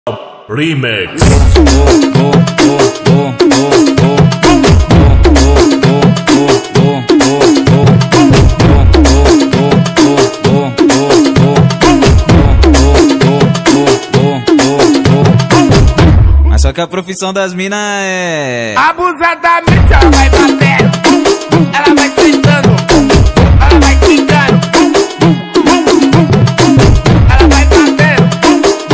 Remix. Mas só que a profissão das minas é abusadamente ela vai batendo.